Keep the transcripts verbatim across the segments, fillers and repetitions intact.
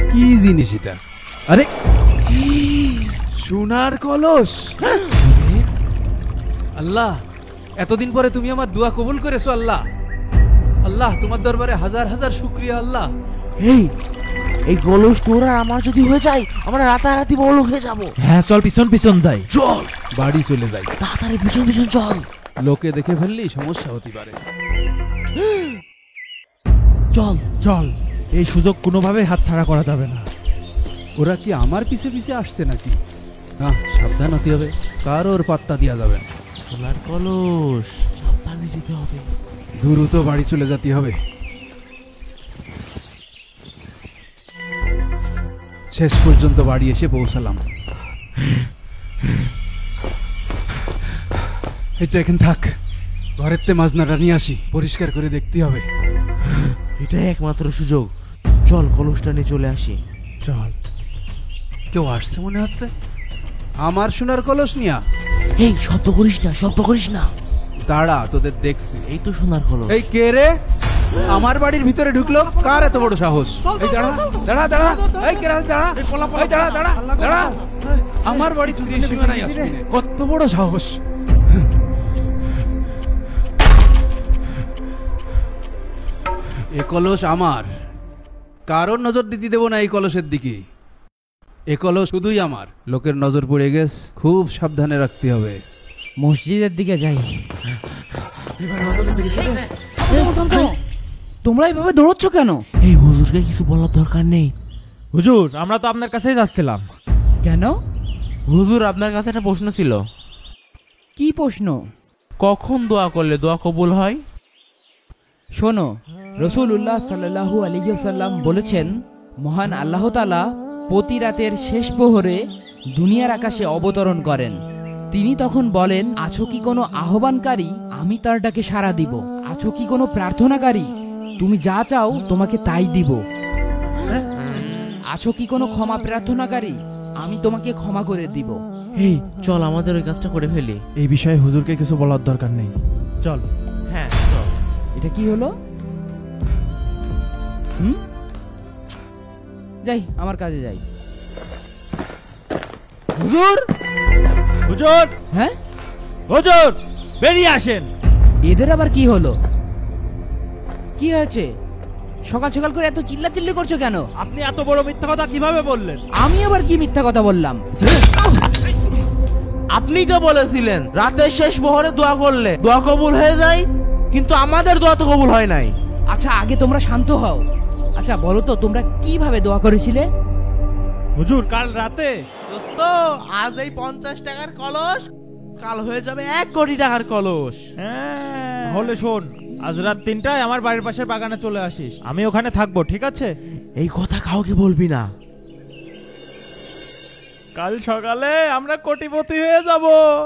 কি জিনিস এটা? আরে সোনার কলস! আল্লাহ, এতদিন পরে তুমি আমার দোয়া কবুল করেছো আল্লাহ। আল্লাহ, তোমার দরবারে হাজার হাজার শুকরিয়া আল্লাহ। এই এই কলস তোরা আমার যদি হয়ে যায়, আমরা রাতারাতি বড় হয়ে যাবো। হ্যাঁ চল, পিছন পিছন যাই। চল বাড়ি চলে যাই, তাড়াতাড়ি পিছন পিছন চল। লোকে দেখে ফেললেই সমস্যা হতে পারে। চল চল, এই সুযোগ কোনোভাবে হাতছাড়া করা যাবে না। ওরা কি আমার পিছে পিছে আসছে নাকি? না, সাবধান হতে হবে, কারোর পাত্তা দেওয়া যাবে না। সোনার কলস, সাবধানে যেতে হবে। দ্রুত বাড়ি চলে যেতে হবে। শেষ পর্যন্ত বাড়ি এসে পৌঁছালাম। এটা এখন থাক, ঘরের তে মাজনাটা নিয়ে আসি, পরিষ্কার করে দেখতে হবে। এটাই একমাত্র সুযোগ। চল কলসটা নিয়ে চলে আসি। চল। কেউ আসছে মনে হচ্ছে। আমার সোনার কলস নিয়া। এই শব্দ করিস না, শব্দ করিস না। দাঁড়া, তোদের দেখছি। এই তো সোনার কলস। এই কে রে? আমার বাড়ির ভিতরে ঢুকলো? কার এত বড় সাহস? এই দাঁড়া দাঁড়া দাঁড়া, এই কে রে? দাঁড়া, এই দাঁড়া দাঁড়া দাঁড়া। আমার বাড়ি চুরির সীমানায় আসছে, কত বড় সাহস! এ কলস আমার, কারোর নজর দিতে দেব না এই কলসের দিকে। এ কলস শুধুই আমার। লোকের নজর পড়ে গেছে, খুব সাবধানে রাখতে হবে। মসজিদের দিকে যাই। তোমরা এইভাবে দৌড়চ্ছ কেন? এই হুজুরকে কিছু বলার দরকার নেই। হুজুর, আমরা তো আপনার কাছেই যাচ্ছিলাম। কেন? হুজুর, আপনার কাছে একটা প্রশ্ন ছিল। কি প্রশ্ন? কখন দোয়া করলে দোয়া কবুল হয়? শোনো, রাসূলুল্লাহ সাল্লাল্লাহু আলাইহি ওয়াসাল্লাম বলেছেন, মহান আল্লাহ তাআলা প্রতি রাতের শেষ প্রহরে দুনিয়ার আকাশে অবতরণ করেন। তিনি তখন বলেন, আছো কি কোনো আহ্বানকারী? আমি তার ডাকে সাড়া দিব। আছো কি কোনো প্রার্থনাকারী? তুমি যা চাও তোমাকে তাই দিব। আছো কি কোনো ক্ষমা প্রার্থনাকারী? আমি তোমাকে ক্ষমা করে দিব। এই চল, আমাদের ওই কাজটা করে ফেলি। এই বিষয়ে হুজুরকে কিছু বলার দরকার নেই, চল। হ্যাঁ চল। এটা কি হলো? হুম, যাই, আমার কাজে যাই। হুজুর, হুজুর, হ্যাঁ হুজুর, বেরিয়ে আসেন। এদের আবার কি হলো? কি হয়েছে? সকাল সকাল করে এত চিল্লাচিল্লি করছো কেন? আপনি এত বড় মিথ্যা কথা কিভাবে বললেন? আমি আবার কি মিথ্যা কথা বললাম? আপনি তো বলেছিলেন রাতের শেষ প্রহরে দোয়া করলে দোয়া কবুল হয়ে যায়, কিন্তু আমাদের দোয়া তো কবুল হয় নাই। আচ্ছা, আগে তোমরা শান্ত হও। আচ্ছা বলো তো, তোমরা কিভাবে দোয়া করেছিলে? হুজুর, কাল রাতে। দোস্ত, আজ এই পঞ্চাশ টাকার কলস কাল হয়ে যাবে এক কোটি টাকার কলস। হ্যাঁ, তাহলে শোন, আজ রাত তিনটায় আমার বাড়ির পাশের বাগানে চলে আসিস। আমি ওখানে থাকবো, ঠিক আছে? এই কথা কাউকে বলবি না। কাল সকালে আমরা কোটিপতি হয়ে যাব।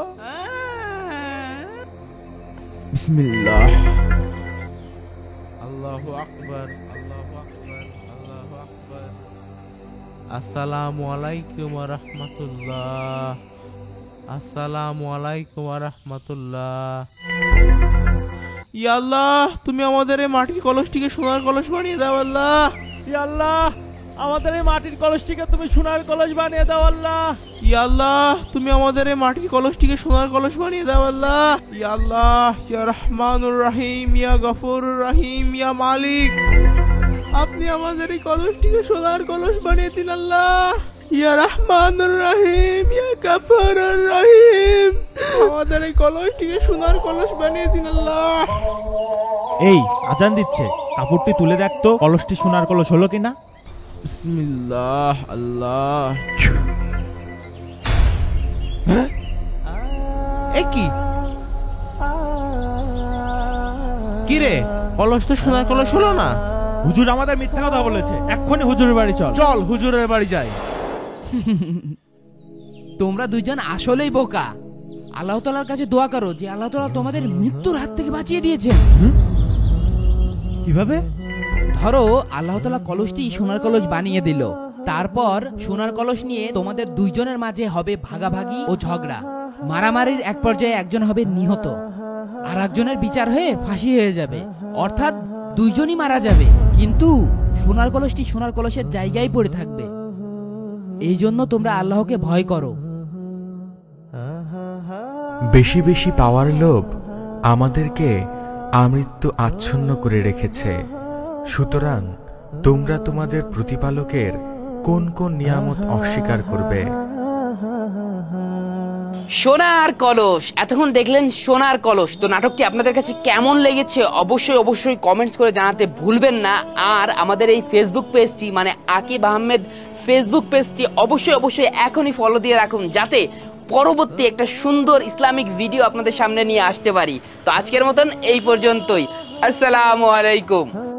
বিসমিল্লাহ। আল্লাহু আকবার, আল্লাহু আকবার, আল্লাহু আকবার। আসসালামু আলাইকুম ওয়া রাহমাতুল্লাহ। আসসালামু আলাইকুম ওয়া রাহমাতুল্লাহ। ইয়া আল্লাহ, তুমি আমাদের এই মাটির কলসটিকে সোনার কলস বানিয়ে দাও আল্লাহ। ইয়া আল্লাহ, আমাদের এই মাটির কলসটিকে তুমি সোনার কলস বানিয়ে দাও আল্লাহ। ইয়া আল্লাহ, তুমি আমাদের এই মাটির কলসটিকে সোনার কলস বানিয়ে দাও আল্লাহ। ইয়া আল্লাহ, ইয়া রহমানুর রহিম, ইয়া গফুরুর রহিম, ইয়া মালিক, আপনি আমাদের এই কলসটিকে সোনার কলস বানিয়ে দিন আল্লাহ। ইয়া রহমানুর রহিম, ইয়া গফুরুর রহিম, আমাদের এই কলসটিকে সোনার কলস বানিয়ে দিন আল্লাহ। এই আজান দিচ্ছে, কাপড়টি তুলে দেখ তো কলসটি সোনার কলস হলো কিনা। বিসমিল্লাহ। আল্লাহ, এ কি কি রে? কলস তো সোনার কলস হলো না। হুজুর আমাদের মিথ্যা কথা বলেছে, এক্ষুনি হুজুরের বাড়ি চল। চল হুজুরের বাড়ি যাই। তোমরা দুইজন আসলেই বোকা। আল্লাহ তাআলার কাছে দোয়া করো যে আল্লাহ তাআলা তোমাদের মৃত্যুর হাত থেকে বাঁচিয়ে দিয়েছেন। কিভাবে? ধরো আল্লাহ তাআলা কলসটি সোনার কলস বানিয়ে দিল, তারপর সোনার কলস নিয়ে তোমাদের দুইজনের মাঝে হবে ভাগাভাগি ও ঝগড়া। মারামারির এক পর্যায়ে একজন হবে নিহত, আর একজনের বিচার হয়ে ফাঁসি হয়ে যাবে, অর্থাৎ দুইজনই মারা যাবে। কিন্তু সোনার কলসটি সোনার কলসের জায়গায় পড়ে থাকবে। এই জন্য তোমরা আল্লাহকে ভয় করো। বেশি বেশি পাওয়ার লোভ আমাদেরকে আমৃত্যু আচ্ছন্ন করে রেখেছে। সুতরাং তোমরা তোমাদের প্রতিপালকের কোন কোন নিয়ামত অস্বীকার করবে? সোনার কলস, এতক্ষণ দেখলেন সোনার কলস। তো নাটকটি আপনাদের কাছে কেমন লেগেছে অবশ্যই অবশ্যই কমেন্টস করে জানাতে ভুলবেন না। আর আমাদের এই ফেসবুক পেজটি মানে আকিব আহমেদ ফেসবুক পেজটি অবশ্যই অবশ্যই এখনই ফলো দিয়ে রাখুন, যাতে পরবর্তী একটা সুন্দর ইসলামিক ভিডিও আপনাদের সামনে নিয়ে আসতে পারি। তো আজকের মতন এই পর্যন্তই। আসসালামু আলাইকুম।